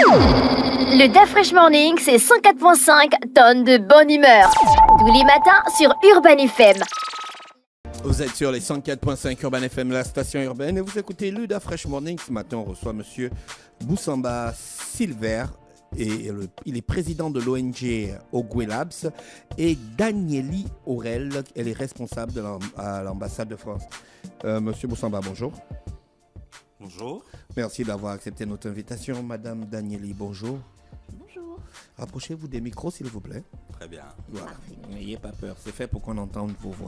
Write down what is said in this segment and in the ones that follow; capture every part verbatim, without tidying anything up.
Le Da Fresh Morning, c'est cent quatre virgule cinq tonnes de bonne humeur. Tous les matins sur Urban F M. Vous êtes sur les cent quatre virgule cinq Urban F M, la station urbaine, et vous écoutez le Da Fresh Morning. Ce matin, on reçoit Monsieur Boussamba Silver, et le, il est président de l'O N G Ogwe Labs, et Danieli Aurel, elle est responsable de l'ambassade de France. Euh, Monsieur Boussamba, bonjour. Bonjour. Merci d'avoir accepté notre invitation. Madame Danieli, bonjour. Bonjour. Rapprochez-vous des micros, s'il vous plaît. Très bien. Voilà. N'ayez pas peur, c'est fait pour qu'on entende vos voix.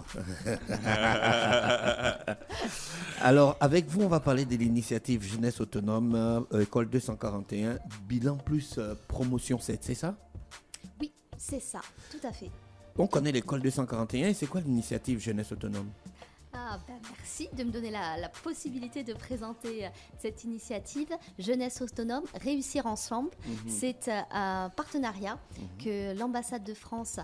Alors, avec vous, on va parler de l'initiative Jeunesse Autonome, euh, École deux cent quarante et un, bilan plus euh, promotion sept, c'est ça? Oui, c'est ça, tout à fait. On connaît l'École deux cent quarante et un, et c'est quoi l'initiative Jeunesse Autonome? Ah, ben merci de me donner la, la possibilité de présenter euh, cette initiative Jeunesse Autonome, Réussir Ensemble. Mm-hmm. C'est euh, un partenariat mm-hmm. que l'ambassade de France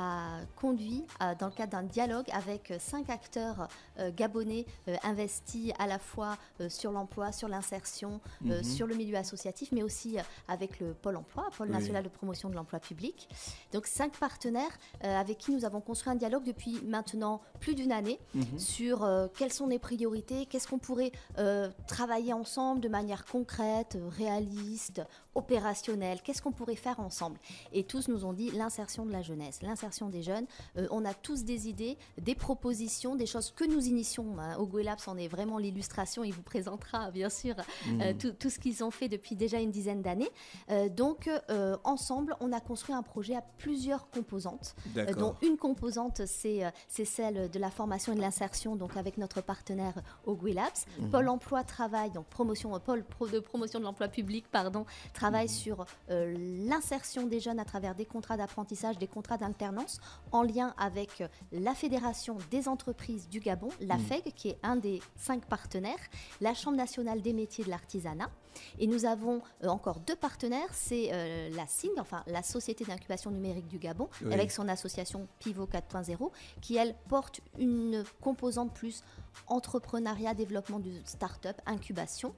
a conduit euh, dans le cadre d'un dialogue avec euh, cinq acteurs euh, gabonais euh, investis à la fois euh, sur l'emploi, sur l'insertion, euh, mm-hmm. sur le milieu associatif, mais aussi euh, avec le Pôle emploi, Pôle oui. national de promotion de l'emploi public. Donc cinq partenaires euh, avec qui nous avons construit un dialogue depuis maintenant plus d'une année mm-hmm. sur euh, quelles sont les priorités, qu'est-ce qu'on pourrait euh, travailler ensemble de manière concrète, réaliste, opérationnelle, qu'est-ce qu'on pourrait faire ensemble. Et tous nous ont dit l'insertion de la jeunesse, l'insertion des jeunes. Euh, on a tous des idées, des propositions, des choses que nous initions. Hein. Ogwe Labs en est vraiment l'illustration, il vous présentera bien sûr mmh. euh, tout, tout ce qu'ils ont fait depuis déjà une dizaine d'années. Euh, donc euh, ensemble, on a construit un projet à plusieurs composantes, euh, dont une composante c'est, euh, c'est celle de la formation et de l'insertion, donc avec notre partenaire Ogwe Labs. Mmh. Pôle emploi travaille, donc promotion, Pôle pro de promotion de l'emploi public, pardon, travaille mmh. sur euh, l'insertion des jeunes à travers des contrats d'apprentissage, des contrats d'alternance, en lien avec euh, la Fédération des entreprises du Gabon, la mmh. F E G, qui est un des cinq partenaires, la Chambre nationale des métiers de l'artisanat. Et nous avons euh, encore deux partenaires, c'est euh, la S I N G, enfin la Société d'incubation numérique du Gabon, oui. avec son association Pivot quatre point zéro, qui elle porte une composante plus entrepreneuriat, développement du start-up, incubation.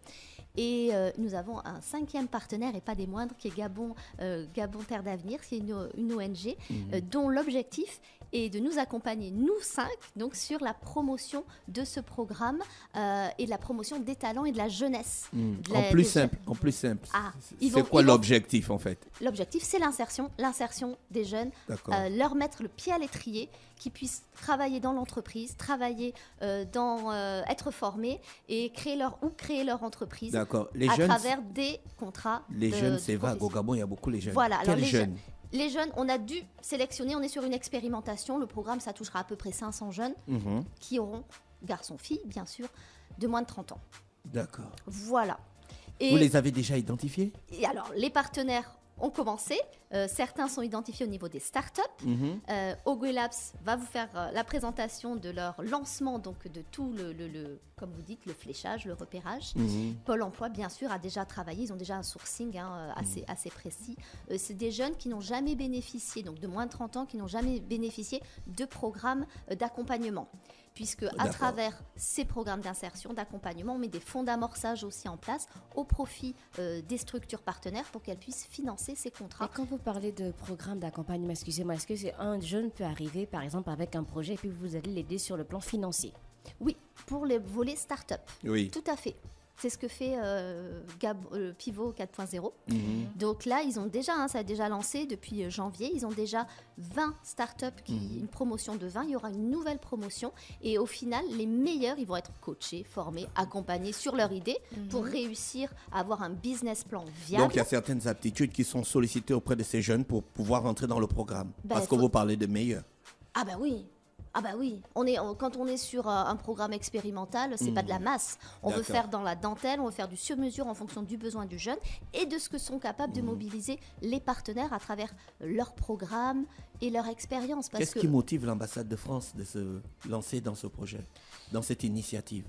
Et euh, nous avons un cinquième partenaire, et pas des moindres, qui est Gabon, euh, Gabon Terre d'Avenir, qui est une, une O N G, mmh. euh, dont l'objectif est de nous accompagner, nous cinq, donc sur la promotion de ce programme euh, et de la promotion des talents et de la jeunesse. Mmh. De la, en, plus simple, en plus simple, ah, c'est vont, quoi l'objectif vont... en fait? L'objectif, c'est l'insertion, l'insertion des jeunes, euh, leur mettre le pied à l'étrier, qu'ils puissent travailler dans l'entreprise, travailler euh, dans, euh, être formés et créer leur, ou créer leur entreprise les à jeunes, travers des contrats. Les de, jeunes, c'est vague. Au Gabon, il y a beaucoup les jeunes. Voilà. Quels alors les jeunes? Les jeunes, on a dû sélectionner, on est sur une expérimentation. Le programme, ça touchera à peu près cinq cents jeunes mmh. qui auront, garçons-filles, bien sûr, de moins de trente ans. D'accord. Voilà. Et vous les avez déjà identifiés? Et alors, les partenaires ont commencé. Euh, certains sont identifiés au niveau des startups. Mmh. Euh, Ogwe Labs va vous faire euh, la présentation de leur lancement, donc de tout le, le, le comme vous dites, le fléchage, le repérage. Mmh. Pôle emploi, bien sûr, a déjà travaillé. Ils ont déjà un sourcing hein, assez, mmh. assez précis. Euh, c'est des jeunes qui n'ont jamais bénéficié, donc de moins de trente ans, qui n'ont jamais bénéficié de programmes euh, d'accompagnement. Puisque à D'accord. travers ces programmes d'insertion, d'accompagnement, on met des fonds d'amorçage aussi en place au profit euh, des structures partenaires pour qu'elles puissent financer ces contrats. Et quand vous parlez de programme d'accompagnement, excusez-moi, est-ce que c'est un jeune peut arriver par exemple avec un projet et puis vous allez l'aider sur le plan financier? Oui, pour les volets start-up. Oui. Tout à fait. C'est ce que fait euh, Gab, euh, Pivot quatre point zéro. Mmh. Donc là, ils ont déjà, hein, ça a déjà lancé depuis euh, janvier, ils ont déjà vingt startups, qui, mmh. une promotion de vingt. Il y aura une nouvelle promotion et au final, les meilleurs, ils vont être coachés, formés, accompagnés sur leur idée mmh. pour réussir à avoir un business plan viable. Donc il y a certaines aptitudes qui sont sollicitées auprès de ces jeunes pour pouvoir rentrer dans le programme. Ben, parce faut... que vous parlez de meilleurs. Ah ben oui. Ah bah oui, on est, on, quand on est sur euh, un programme expérimental, c'est mmh. pas de la masse. On D'accord. veut faire dans la dentelle, on veut faire du sur-mesure en fonction du besoin du jeune et de ce que sont capables mmh. de mobiliser les partenaires à travers leur programme et leur expérience. Qu'est-ce que... qui motive l'ambassade de France de se lancer dans ce projet, dans cette initiative?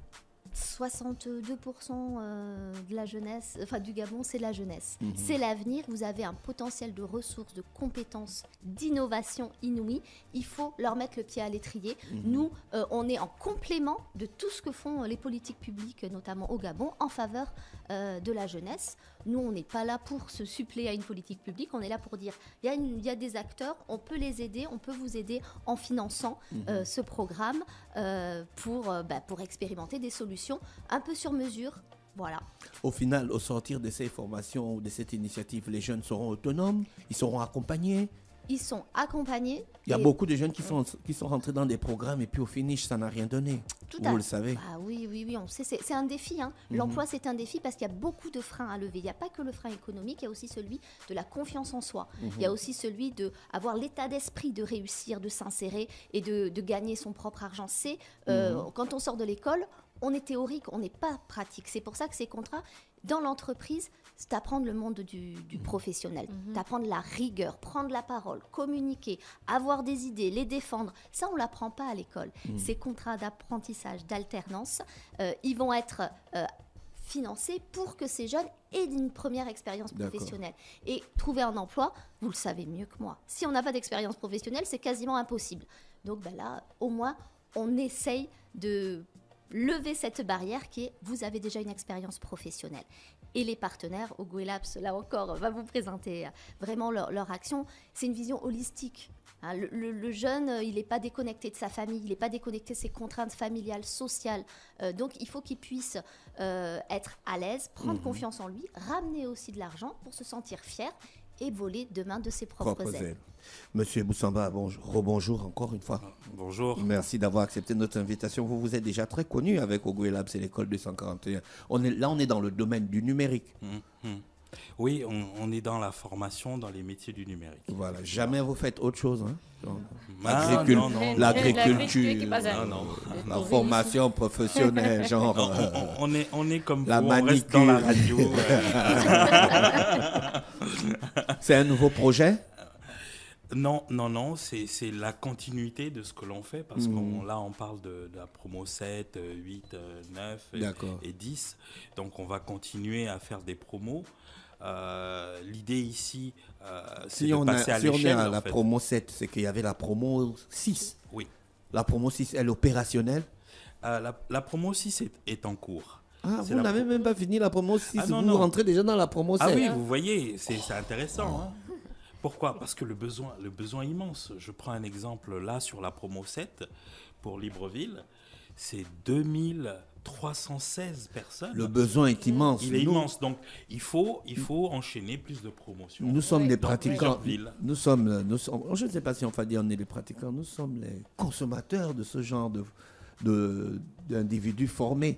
soixante-deux pour cent euh, de la jeunesse, enfin du Gabon, c'est la jeunesse. Mhm. C'est l'avenir. Vous avez un potentiel de ressources, de compétences, d'innovation inouïe. Il faut leur mettre le pied à l'étrier. Mhm. Nous, euh, on est en complément de tout ce que font les politiques publiques, notamment au Gabon, en faveur euh, de la jeunesse. Nous, on n'est pas là pour se suppléer à une politique publique. On est là pour dire, il y a une- il y a des acteurs, on peut les aider, on peut vous aider en finançant euh, ce programme euh, pour, euh, bah, pour expérimenter des solutions un peu sur mesure. Voilà. Au final, au sortir de ces formations ou de cette initiative, les jeunes seront autonomes, ils seront accompagnés. Ils sont accompagnés. Il y a et- beaucoup de jeunes qui sont, qui sont rentrés dans des programmes et puis au finish, ça n'a rien donné. Tout Vous à- le savez. Ah oui, oui, oui, on sait, c'est, c'est un défi. Hein. L'emploi, c'est un défi parce qu'il y a beaucoup de freins à lever. Il n'y a pas que le frein économique, il y a aussi celui de la confiance en soi. Il y a aussi celui d'avoir l'état d'esprit de réussir, de s'insérer et de, de gagner son propre argent. C'est, euh, quand on sort de l'école, on est théorique, on n'est pas pratique. C'est pour ça que ces contrats, dans l'entreprise, c'est apprendre le monde du, du professionnel, d'apprendre la rigueur, prendre la parole, communiquer, avoir des idées, les défendre. Ça, on ne l'apprend pas à l'école. Ces contrats d'apprentissage, d'alternance, euh, ils vont être euh, financés pour que ces jeunes aient une première expérience D'accord. professionnelle. Et trouver un emploi, vous le savez mieux que moi. Si on n'a pas d'expérience professionnelle, c'est quasiment impossible. Donc ben là, au moins, on essaye de lever cette barrière qui est vous avez déjà une expérience professionnelle. Et les partenaires, Ogo et Labs, là encore, va vous présenter euh, vraiment leur, leur action. C'est une vision holistique. Hein, le, le- le jeune, euh, il n'est pas déconnecté de sa famille, il n'est pas déconnecté de ses contraintes familiales, sociales. Euh, donc, il faut qu'il puisse euh, être à l'aise, prendre confiance en lui, ramener aussi de l'argent pour se sentir fier et voler demain de ses propres, Propres ailes. ailes. Monsieur Boussamba, bonjour, rebonjour encore une fois. Bonjour. Merci d'avoir accepté notre invitation. Vous vous êtes déjà très connu avec Ogo et Labs et l'école deux cent quarante et un. On est, là, on est dans le domaine du numérique. Hum, hum. Oui, on, on est dans la formation dans les métiers du numérique. Voilà, jamais vous faites autre chose. Hein? Genre, Ah, l'agricul- non, non, non. L'agriculture, qui passe à- Non, non. la formation professionnelle, genre. On, euh, on- on est, on est comme La vous, on reste dans la manicure. radio. euh. c'est un nouveau projet. Non, non, non, c'est c'est la continuité de ce que l'on fait parce Mhm. que là, on parle de, de la promo sept, euh, huit, euh, neuf et, D'accord. et dix. Donc, on va continuer à faire des promos. Euh, L'idée ici, euh, c'est Si de on, a, passer à si on est l'échelle. à en la fait. promo sept, c'est qu'il y avait la promo six. Oui. La promo six, elle est opérationnelle. Euh, la, la promo six est, est en cours. Ah, C'est vous la n'avez pro- même pas fini la promo six. Ah, non, vous non. rentrez déjà dans la promo sept. Ah oui, vous voyez, c'est c'est intéressant. hein. Pourquoi? Parce que le besoin, le besoin est immense. Je prends un exemple là sur la promo sept pour Libreville. C'est deux mille trois cent seize personnes. Le besoin est immense. Il est Nous- immense. Donc, il faut, il faut enchaîner plus de promotions. Nous sommes Oui. des Dans pratiquants. plusieurs villes. Nous sommes, nous sommes, je ne sais pas si on va dire on est les pratiquants, nous sommes les consommateurs de ce genre de, de, d'individus formés.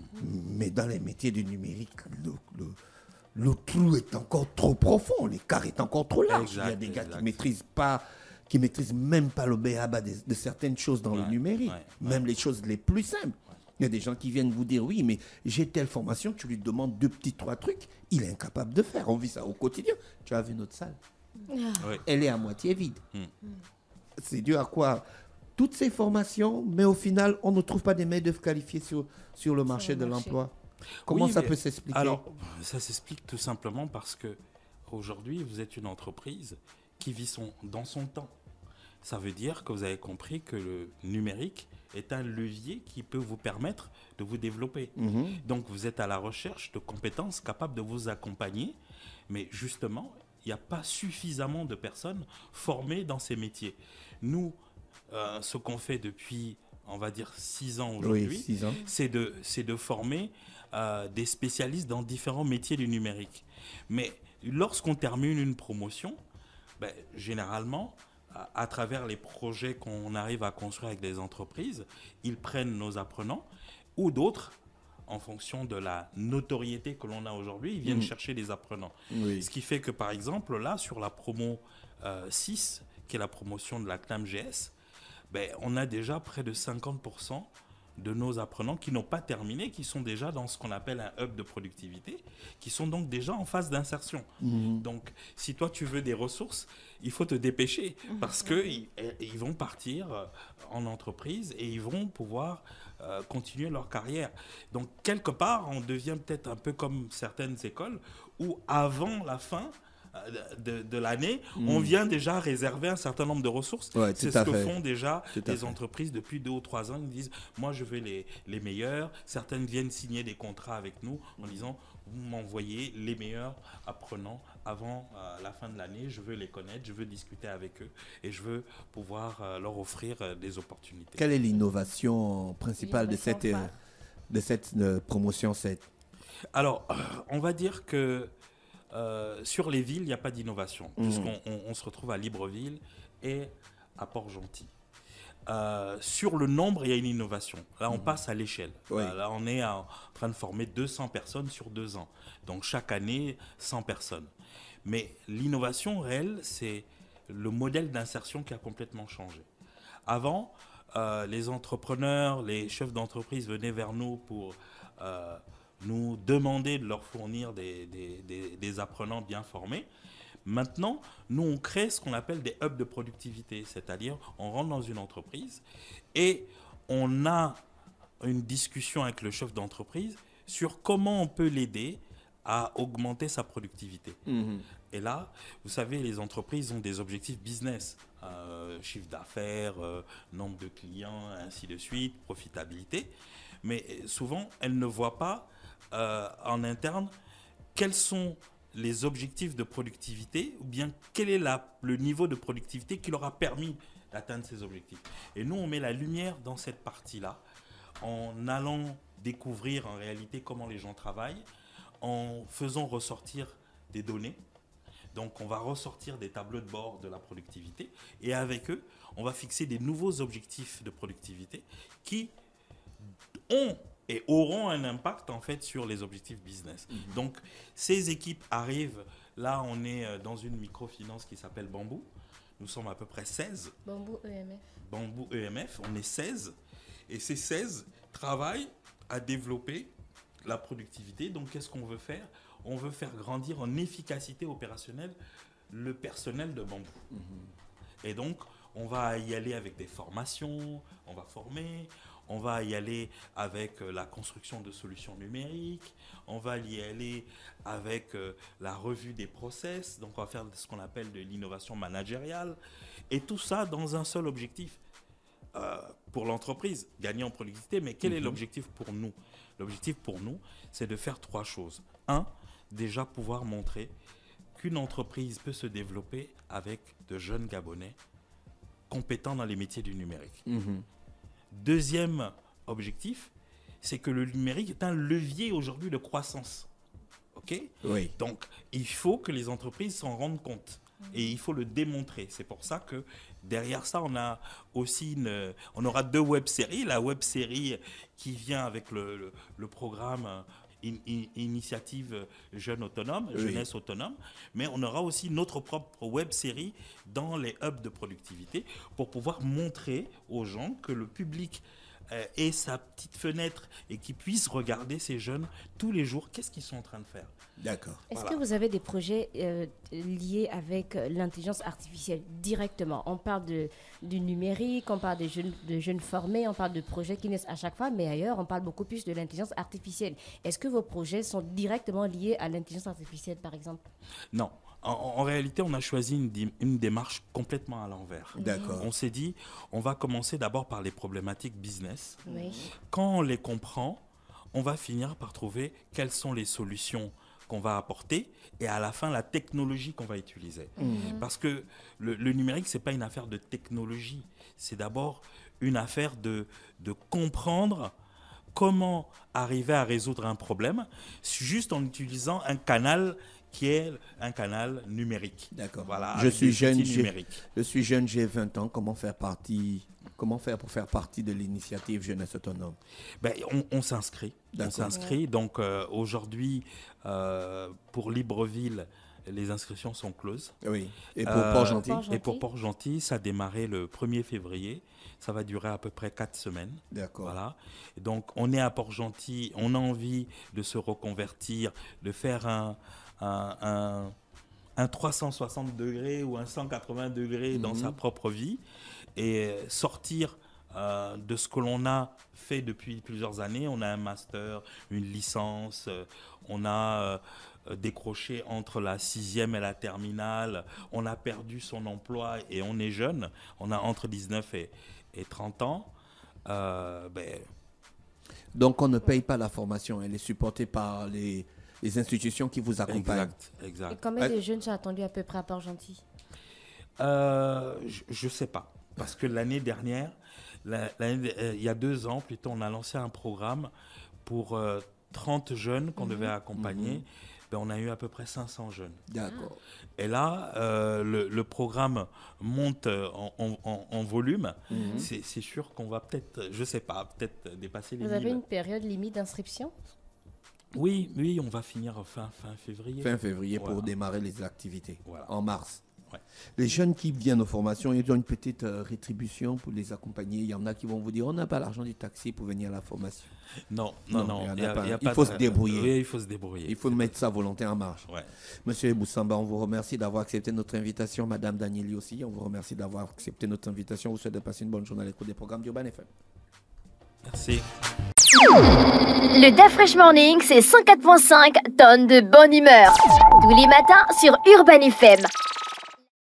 Mais dans les métiers du numérique, le, le- le trou est encore trop profond, l'écart est encore trop large. Exact, Il y a des gars exact. qui maîtrisent pas, qui maîtrisent même pas le B A B A de, de certaines choses dans le Ouais, numérique, ouais, même les choses les plus simples. Il y a des gens qui viennent vous dire oui, mais j'ai telle formation, tu lui demandes deux petits, trois trucs, il est incapable de faire. On vit ça au quotidien. Tu as vu notre salle, Oui. elle est à moitié vide. Mm. C'est dû à quoi? Toutes ces formations, mais au final, on ne trouve pas des main-d'œuvre qualifiés sur, sur le marché le de marché. l'emploi. Comment Oui, ça mais- peut s'expliquer? Alors, ça s'explique tout simplement parce que aujourd'hui, vous êtes une entreprise qui vit son, dans son temps. Ça veut dire que vous avez compris que le numérique est un levier qui peut vous permettre de vous développer. Mhm. Donc, vous êtes à la recherche de compétences capables de vous accompagner, mais justement, il n'y a pas suffisamment de personnes formées dans ces métiers. Nous, euh, ce qu'on fait depuis, on va dire, six ans aujourd'hui, Oui, six ans. c'est de, c'est de former euh, des spécialistes dans différents métiers du numérique. Mais lorsqu'on termine une promotion, ben, généralement, à, à travers les projets qu'on arrive à construire avec des entreprises, ils prennent nos apprenants ou d'autres, en fonction de la notoriété que l'on a aujourd'hui, ils viennent Mhm. chercher des apprenants. Oui. Ce qui fait que, par exemple, là, sur la promo euh, six, qui est la promotion de la C N A M G S, ben, on a déjà près de cinquante pour cent de nos apprenants qui n'ont pas terminé, qui sont déjà dans ce qu'on appelle un hub de productivité, qui sont donc déjà en phase d'insertion. Mmh. Donc, si toi, tu veux des ressources, il faut te dépêcher parce qu'ils ils vont partir en entreprise et ils vont pouvoir euh, continuer leur carrière. Donc, quelque part, on devient peut-être un peu comme certaines écoles où, avant la fin de, de l'année, mmh. on vient déjà réserver un certain nombre de ressources. Ouais, c'est ce que fait. font déjà tout les entreprises depuis deux ou trois ans. Ils disent, moi, je veux les, les meilleurs. Certaines viennent signer des contrats avec nous en disant, vous m'envoyez les meilleurs apprenants avant euh, la fin de l'année. Je veux les connaître, je veux discuter avec eux et je veux pouvoir euh, leur offrir euh, des opportunités. Quelle est l'innovation principale de cette, euh, de cette euh, promotion sept? Alors, euh, on va dire que Euh, sur les villes, il n'y a pas d'innovation, mmh. puisqu'on on, on se retrouve à Libreville et à Port-Gentil. Euh, sur le nombre, il y a une innovation. Là, on mmh. passe à l'échelle. Oui. Euh, là, on est en train de former deux cents personnes sur deux ans. Donc, chaque année, cent personnes. Mais l'innovation réelle, c'est le modèle d'insertion qui a complètement changé. Avant, euh, les entrepreneurs, les chefs d'entreprise venaient vers nous pour... Euh, nous demander de leur fournir des, des, des, des apprenants bien formés. Maintenant, nous, on crée ce qu'on appelle des hubs de productivité, c'est-à-dire on rentre dans une entreprise et on a une discussion avec le chef d'entreprise sur comment on peut l'aider à augmenter sa productivité. Mmh. Et là, vous savez, les entreprises ont des objectifs business, euh, chiffre d'affaires, euh, nombre de clients, ainsi de suite, profitabilité. Mais souvent, elles ne voient pas Euh, en interne, quels sont les objectifs de productivité ou bien quel est la, le niveau de productivité qui leur a permis d'atteindre ces objectifs. Et nous, on met la lumière dans cette partie-là en allant découvrir en réalité comment les gens travaillent, en faisant ressortir des données. Donc, on va ressortir des tableaux de bord de la productivité et avec eux, on va fixer des nouveaux objectifs de productivité qui ont et auront un impact en fait sur les objectifs business. Mmh. Donc ces équipes arrivent, là on est dans une microfinance qui s'appelle Bambou, nous sommes à peu près seize. Bambou E M F. Bambou E M F, on est seize et ces seize travaillent à développer la productivité. Donc qu'est-ce qu'on veut faire? On veut faire grandir en efficacité opérationnelle le personnel de Bambou. Mmh. Et donc on va y aller avec des formations, on va former. On va y aller avec la construction de solutions numériques, on va y aller avec la revue des process, donc on va faire ce qu'on appelle de l'innovation managériale, et tout ça dans un seul objectif euh, pour l'entreprise, gagner en productivité. Mais quel mmh. est l'objectif pour nous? L'objectif pour nous, c'est de faire trois choses. Un, déjà pouvoir montrer qu'une entreprise peut se développer avec de jeunes Gabonais compétents dans les métiers du numérique. Mmh. Deuxième objectif, c'est que le numérique est un levier aujourd'hui de croissance. Ok ? Oui. Donc, il faut que les entreprises s'en rendent compte et il faut le démontrer. C'est pour ça que derrière ça, on a aussi une, on aura deux web-séries. La web-série qui vient avec le, le, le programme in, in, Initiative Jeunes Autonomes, oui. Jeunesse Autonome, mais on aura aussi notre propre web-série dans les hubs de productivité pour pouvoir montrer aux gens que le public euh, ait sa petite fenêtre et qu'ils puissent regarder ces jeunes tous les jours, qu'est-ce qu'ils sont en train de faire. D'accord. Est-ce voilà. que vous avez des projets euh, liés avec l'intelligence artificielle directement? On parle de, du numérique, on parle de jeunes, de jeunes formés, on parle de projets qui naissent à chaque fois, mais ailleurs, on parle beaucoup plus de l'intelligence artificielle. Est-ce que vos projets sont directement liés à l'intelligence artificielle, par exemple? Non. En, en réalité, on a choisi une, une démarche complètement à l'envers. D'accord. On s'est dit, on va commencer d'abord par les problématiques business. Oui. Quand on les comprend, on va finir par trouver quelles sont les solutions qu'on va apporter et à la fin la technologie qu'on va utiliser. Mmh. Parce que le, le numérique, ce n'est pas une affaire de technologie, c'est d'abord une affaire de, de comprendre comment arriver à résoudre un problème juste en utilisant un canal qui est un canal numérique. D'accord. Voilà, je avec suis des jeune, outils j'ai, numériques. je suis jeune, j'ai vingt ans. Comment faire partie, comment faire pour faire partie de l'initiative Jeunesse Autonome? Ben, on, on s'inscrit. On D'accord. s'inscrit. Donc euh, aujourd'hui, euh, pour Libreville, les inscriptions sont closes. Oui. Et pour Euh, Port-Gentil? Port-Gentil. Et pour Port-Gentil, ça a démarré le premier février. Ça va durer à peu près quatre semaines. D'accord. Voilà. Et donc, on est à Port-Gentil, on a envie de se reconvertir, de faire un, un, un, un trois cent soixante degrés ou un cent quatre-vingts degrés dans Mhm. sa propre vie et sortir euh, de ce que l'on a fait depuis plusieurs années. On a un master, une licence, euh, on a euh, décroché entre la sixième et la terminale, on a perdu son emploi et on est jeune, on a entre dix-neuf et, et trente ans. Euh, ben, Donc, on ne paye pas la formation. Elle est supportée par les, les institutions qui vous accompagnent. exact, exact. Et combien Ouais. de jeunes sont attendus à peu près à Port-Gentil? Euh, je ne sais pas. Parce que l'année dernière, la- l'année- euh, il y a deux ans plutôt, on a lancé un programme pour euh, trente jeunes qu'on devait accompagner. Ben, on a eu à peu près cinq cents jeunes. D'accord. Et là, euh, le, le programme monte euh, en, en- en- en volume. Mhm. C'est c'est sûr qu'on va peut-être, je ne sais pas, peut-être dépasser les Vous avez mille. une période limite d'inscription? Oui, oui, on va finir fin, fin février. Fin février pour Voilà. démarrer les activités. Voilà. En mars. Ouais. Les jeunes qui viennent aux formations, ils ont une petite euh, rétribution pour les accompagner. Il y en a qui vont vous dire, on n'a pas l'argent du taxi pour venir à la formation. Non, non, Non, non. il y en a il y a- pas. il y a Il pas faut de- se débrouiller. Oui, il faut se débrouiller. Il faut mettre sa volonté en marche. Ouais. Monsieur Boussamba, on vous remercie d'avoir accepté notre invitation. Madame Danieli aussi, on vous remercie d'avoir accepté notre invitation. On vous souhaite de passer une bonne journée à l'écoute des programmes d'Urban F M. Merci. Le Da Fresh Morning, c'est cent quatre virgule cinq tonnes de bonne humeur. Tous les matins sur Urban F M.